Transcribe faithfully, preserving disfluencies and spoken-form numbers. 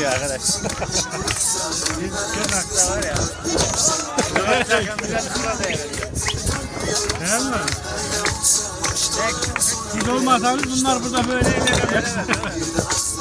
diyor arkadaş. Bir tırnakta var ya. Tırnaklarken güzel burada veriyor. Değil mi? Siz olmasanız bunlar burada böyle ilerlemez.